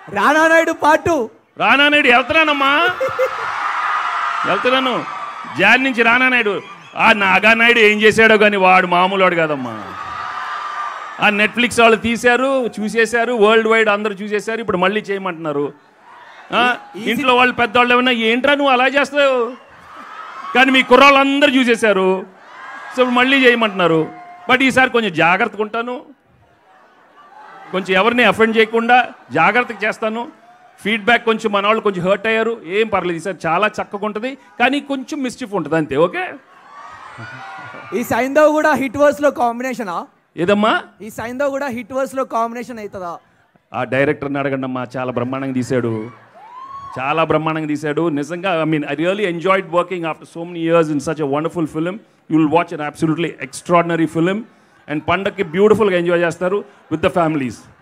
రానా Naidu part 2. Rana Naidu వెళ్తున్నాను జాన్ నుంచి రానా నాయుడు. ఆ నాగా నాయుడు ఏం చేశాడో కానీ వాడు మామూలు వాడు కాదమ్మా. ఆ నెట్ఫ్లిక్స్ వాళ్ళు తీశారు, చూసేశారు, వరల్డ్ వైడ్ అందరూ చూసేశారు. ఇప్పుడు మళ్ళీ చేయమంటున్నారు. ఇంట్లో వాళ్ళు పెద్దవాళ్ళు ఏమన్నా ఏంట్రా నువ్వు అలా చేస్తావు, కానీ మీ కుర్రాళ్ళు అందరూ చూసేశారు. సో ఇప్పుడు మళ్ళీ చేయమంటున్నారు. బట్ ఈసారి కొంచెం జాగ్రత్తగా ఉంటాను, కొంచెం ఎవరిని అఫెండ్ చేయకుండా జాగ్రత్తగా చేస్తాను. ఫీడ్బ్యాక్ కొంచెం మన వాళ్ళు కొంచెం హర్ట్ అయ్యారు, ఏం పర్లేదు. ఈసారి చాలా చక్కగా ఉంటుంది, కానీ కొంచెం మిస్చిఫ్ ఉంటుంది అంతే. ఓకే. ఈ సైంధవ్ కూడా హిట్ వర్స్ లో కాంబినేషనా? ఏదమ్మా ఈ సైంధవ్ కూడా హిట్ వర్స్ లో కాంబినేషన్ అవుతుందా? ఆ డైరెక్టర్ని అడగండి అమ్మా, చాలా బ్రహ్మాండంగా తీశాడు. నిజంగా I mean I really enjoyed working after so many years in such a wonderful film. You will watch an absolutely extraordinary film. And పండక్కి బ్యూటిఫుల్గా ఎంజాయ్ చేస్తారు విత్ ద ఫ్యామిలీస్.